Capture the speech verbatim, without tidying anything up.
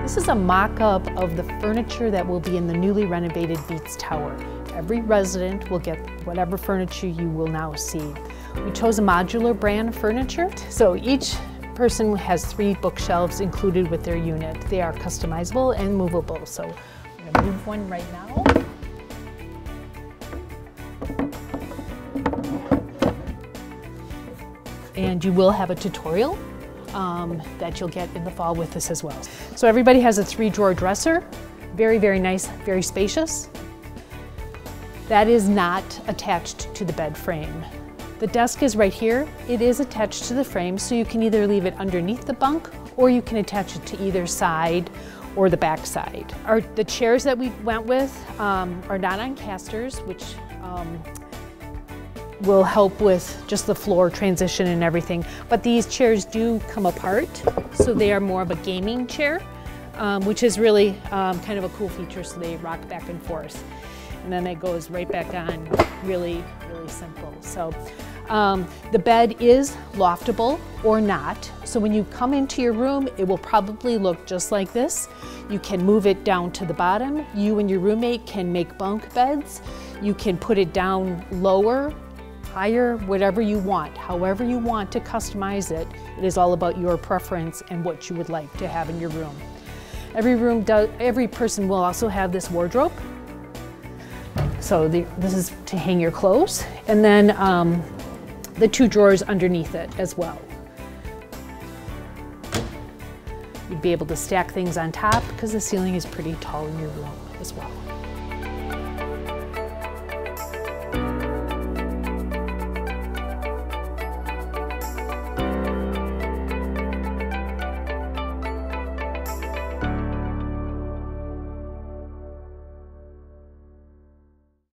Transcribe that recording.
This is a mock-up of the furniture that will be in the newly renovated Beats Tower. Every resident will get whatever furniture you will now see. We chose a modular brand of furniture, so each person has three bookshelves included with their unit. They are customizable and movable, so I'm going to move one right now. And you will have a tutorial um, that you'll get in the fall with this as well. So everybody has a three drawer dresser. Very, very nice, very spacious. That is not attached to the bed frame. The desk is right here. It is attached to the frame, so you can either leave it underneath the bunk or you can attach it to either side or the back side. Our, the chairs that we went with um, are not on casters, which um, will help with just the floor transition and everything. But these chairs do come apart, so they are more of a gaming chair, um, which is really um, kind of a cool feature, so they rock back and forth. And then it goes right back on, really, really simple. So um, the bed is loftable or not. So when you come into your room, it will probably look just like this. You can move it down to the bottom. You and your roommate can make bunk beds. You can put it down lower, higher, whatever you want, however you want to customize it. It is all about your preference and what you would like to have in your room. Every room does, every person will also have this wardrobe. So the, this is to hang your clothes, and then um, the two drawers underneath it as well. You'd be able to stack things on top because the ceiling is pretty tall in your room as well.